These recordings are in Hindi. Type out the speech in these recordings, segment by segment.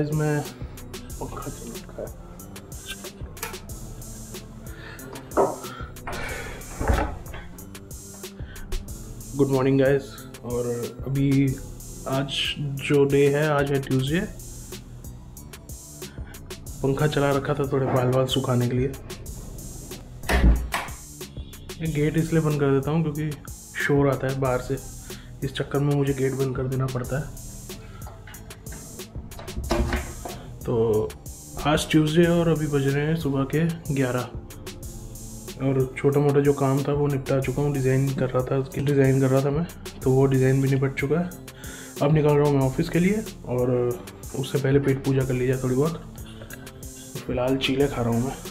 गाइस मैं पंखा चल रखा है। Good morning guys. और अभी आज जो डे है, आज है ट्यूसडे। पंखा चला रखा था थोड़े बाल सुखाने के लिए। गेट इसलिए बंद कर देता हूँ क्योंकि शोर आता है बाहर से, इस चक्कर में मुझे गेट बंद कर देना पड़ता है। तो आज ट्यूसडे और अभी बज रहे हैं सुबह के 11 और छोटा मोटा जो काम था वो निपटा चुका हूँ। डिज़ाइन कर रहा था मैं, तो वो डिज़ाइन भी निपट चुका है। अब निकल रहा हूँ मैं ऑफिस के लिए और उससे पहले पेट पूजा कर ली जाए थोड़ी बहुत। फिलहाल चीले खा रहा हूँ मैं।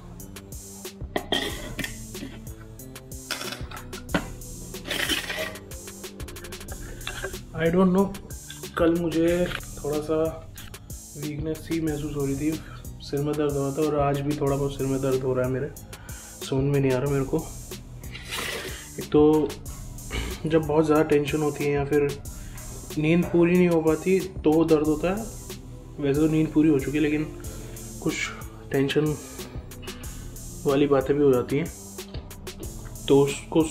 आई डोंट नो, कल मुझे थोड़ा सा वीकनेस सी महसूस हो रही थी, सिर में दर्द हो रहा था और आज भी थोड़ा बहुत सिर में दर्द हो रहा है मेरे। समझ में नहीं आ रहा मेरे को। एक तो जब बहुत ज़्यादा टेंशन होती है या फिर नींद पूरी नहीं हो पाती तो दर्द होता है। वैसे तो नींद पूरी हो चुकी है लेकिन कुछ टेंशन वाली बातें भी हो जाती हैं, तो उसको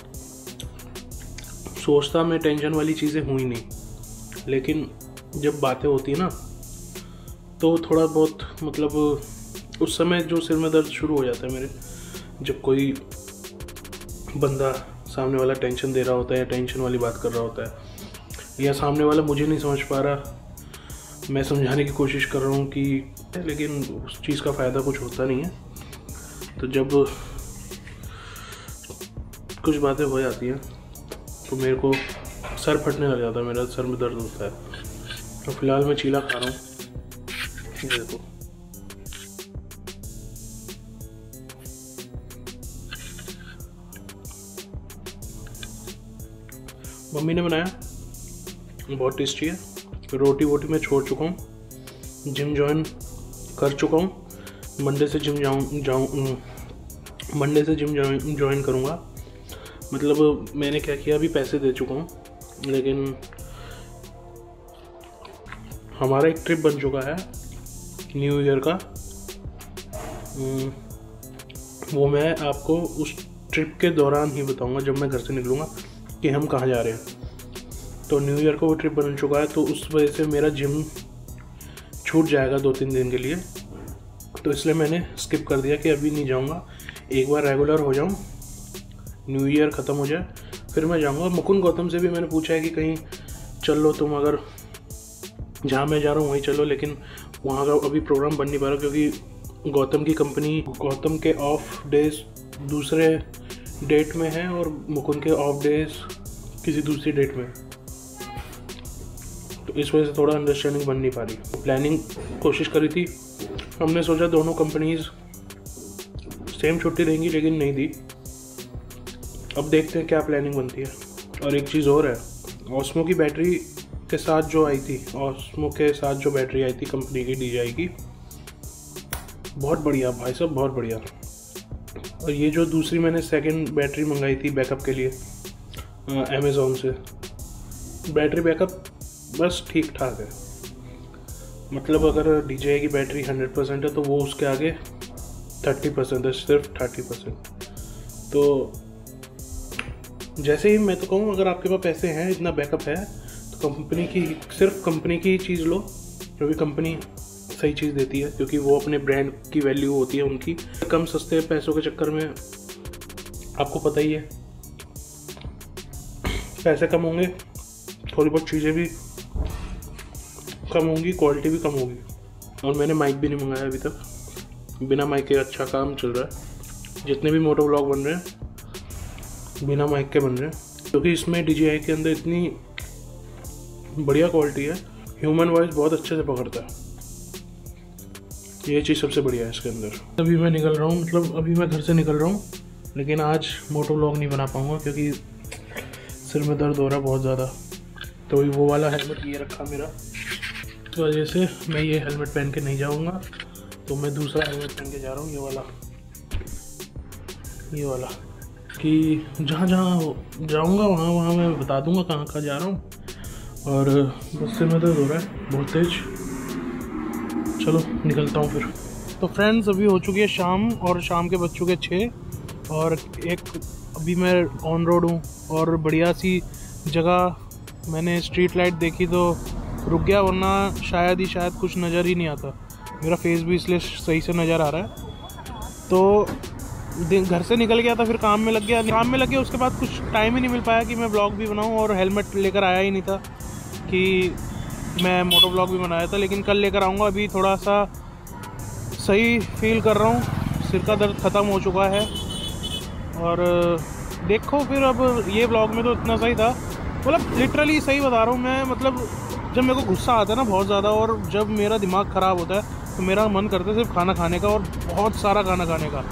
सोचता मैं टेंशन वाली चीज़ें हुई नहीं, लेकिन जब बातें होती है ना तो थोड़ा बहुत मतलब उस समय जो सिर में दर्द शुरू हो जाता है मेरे, जब कोई बंदा सामने वाला टेंशन दे रहा होता है या टेंशन वाली बात कर रहा होता है, या सामने वाला मुझे नहीं समझ पा रहा, मैं समझाने की कोशिश कर रहा हूँ कि, लेकिन उस चीज़ का फ़ायदा कुछ होता नहीं है। तो जब कुछ बातें हो जाती हैं तो मेरे को सर फटने लग जाता है, मेरा सर में दर्द होता है। तो फिलहाल मैं चीला खा रहा हूँ, ये देखो। मम्मी ने बनाया, बहुत टेस्टी है। रोटी वोटी मैं छोड़ चुका हूँ, जिम ज्वाइन कर चुका हूँ। मंडे से जिम ज्वाइन करूँगा। मतलब मैंने क्या किया, अभी पैसे दे चुका हूँ, लेकिन हमारा एक ट्रिप बन चुका है न्यू ईयर का। वो मैं आपको उस ट्रिप के दौरान ही बताऊंगा जब मैं घर से निकलूँगा कि हम कहाँ जा रहे हैं। तो न्यू ईयर का वो ट्रिप बन चुका है, तो उस वजह से मेरा जिम छूट जाएगा 2-3 दिन के लिए। तो इसलिए मैंने स्किप कर दिया कि अभी नहीं जाऊँगा, एक बार रेगुलर हो जाऊँ, न्यू ईयर ख़त्म हो जाए फिर मैं जाऊँगा। मुकुंद गौतम से भी मैंने पूछा है कि कहीं चल लो तुम, अगर जहाँ मैं जा रहा हूँ वहीं चलो, लेकिन वहाँ का अभी प्रोग्राम बन नहीं पा रहा क्योंकि गौतम के ऑफ डेज दूसरे डेट में है और मुकुंद के ऑफ डेज किसी दूसरी डेट में, तो इस वजह से थोड़ा अंडरस्टैंडिंग बन नहीं पा रही। प्लानिंग कोशिश करी थी, हमने सोचा दोनों कंपनीज सेम छुट्टी देंगी लेकिन नहीं दी। अब देखते हैं क्या प्लानिंग बनती है। और एक चीज़ और है, ऑस्मो की बैटरी के साथ जो आई थी, ऑस्मो के साथ जो बैटरी आई थी कंपनी की DJI की, बहुत बढ़िया भाई साहब, बहुत बढ़िया। और ये जो दूसरी मैंने सेकंड बैटरी मंगाई थी बैकअप के लिए अमेज़ॉन से, बैटरी बैकअप बस ठीक ठाक है। मतलब अगर DJI की बैटरी 100% है तो वो उसके आगे 30% है, सिर्फ 30%। तो जैसे ही मैं तो कहूँ, अगर आपके पास पैसे हैं, इतना बैकअप है, तो सिर्फ कंपनी की चीज़ लो, क्योंकि कंपनी सही चीज़ देती है, क्योंकि वो अपने ब्रांड की वैल्यू होती है उनकी। कम सस्ते पैसों के चक्कर में आपको पता ही है, पैसे कम होंगे, थोड़ी बहुत चीज़ें भी कम होंगी, क्वालिटी भी कम होगी। और मैंने माइक भी नहीं मंगाया अभी तक, बिना माइक के अच्छा काम चल रहा है। जितने भी मोटो व्लॉग बन रहे हैं बिना माइक के बन रहे हैं, क्योंकि इसमें DJI के अंदर इतनी बढ़िया क्वालिटी है, ह्यूमन वॉइस बहुत अच्छे से पकड़ता है। ये चीज़ सबसे बढ़िया है इसके अंदर। अभी मैं निकल रहा हूँ, मतलब अभी मैं घर से निकल रहा हूँ, लेकिन आज मोटो व्लॉग नहीं बना पाऊँगा क्योंकि सिर में दर्द हो रहा है बहुत ज़्यादा। तो वो वाला हेलमेट ये रखा मेरा, इस वजह से मैं ये हेलमेट पहन के नहीं जाऊँगा, तो मैं दूसरा हेलमेट पहन के जा रहा हूँ, ये वाला कि जहाँ जाऊँगा वहाँ मैं बता दूँगा कहाँ जा रहा हूँ। और बस सिर में दर्द हो रहा है बहुत तेज, चलो निकलता हूँ फिर। तो फ्रेंड्स अभी हो चुकी है शाम और शाम के बज चुके 6 और अभी मैं ऑन रोड हूँ और बढ़िया सी जगह मैंने स्ट्रीट लाइट देखी तो रुक गया, वरना शायद कुछ नज़र ही नहीं आता। मेरा फेस भी इसलिए सही से नज़र आ रहा है। तो घर से निकल गया था, फिर काम में लग गया। उसके बाद कुछ टाइम ही नहीं मिल पाया कि मैं ब्लॉग भी बनाऊं, और हेलमेट लेकर आया ही नहीं था कि मैं मोटो ब्लॉग भी बनाया था, लेकिन कल लेकर आऊँगा। अभी थोड़ा सा सही फील कर रहा हूँ, सिर का दर्द ख़त्म हो चुका है। और देखो फिर अब ये ब्लॉग में तो इतना सही था, मतलब लिटरली सही बता रहा हूँ मैं। मतलब जब मेरे को गुस्सा आता है ना बहुत ज़्यादा, और जब मेरा दिमाग ख़राब होता है, तो मेरा मन करता है सिर्फ खाना खाने का, और बहुत सारा खाना खाने का।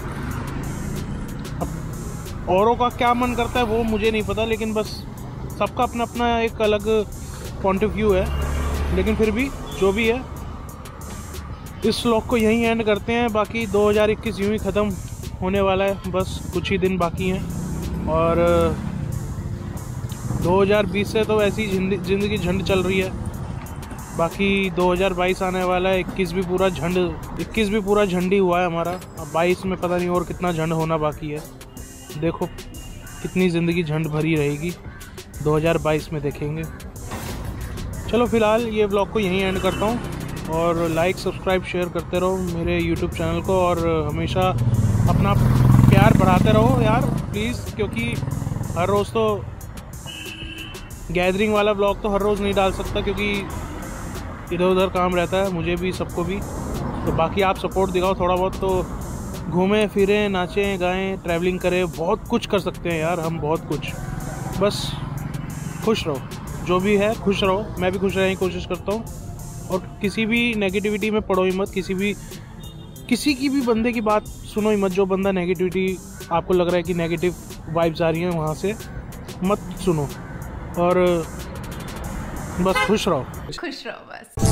अब औरों का क्या मन करता है वो मुझे नहीं पता, लेकिन बस सबका अपना अपना एक अलग पॉइंट ऑफ व्यू है। लेकिन फिर भी जो भी है, इस व्लॉग को यहीं एंड करते हैं। बाकी 2021 यूँ ही ख़त्म होने वाला है, बस कुछ ही दिन बाकी हैं। और 2020 से तो ऐसी ज़िंदगी झंड चल रही है। बाकी 2022 आने वाला है। 21 भी पूरा झंड ही हुआ है हमारा। अब 22 में पता नहीं और कितना झंड होना बाकी है। देखो कितनी ज़िंदगी झंड भरी रहेगी, 2022 में देखेंगे। चलो फ़िलहाल ये ब्लॉग को यहीं एंड करता हूँ, और लाइक सब्सक्राइब शेयर करते रहो मेरे YouTube चैनल को, और हमेशा अपना प्यार बढ़ाते रहो यार प्लीज़, क्योंकि हर रोज़ तो गैदरिंग वाला ब्लॉग तो हर रोज़ नहीं डाल सकता, क्योंकि इधर उधर काम रहता है मुझे भी, सबको भी। तो बाकी आप सपोर्ट दिखाओ थोड़ा बहुत, तो घूमें फिरें, नाचें गाएं, ट्रैवलिंग करें, बहुत कुछ कर सकते हैं यार हम, बहुत कुछ। बस खुश रहो, जो भी है खुश रहो। मैं भी खुश रहने की कोशिश करता हूँ, और किसी भी नेगेटिविटी में पड़ो ही मत। किसी की भी बंदे की बात सुनो ही मत। जो बंदा नेगेटिविटी आपको लग रहा है कि नेगेटिव वाइब्स आ रही हैं, वहाँ से मत सुनो, और बस खुश रहो बस।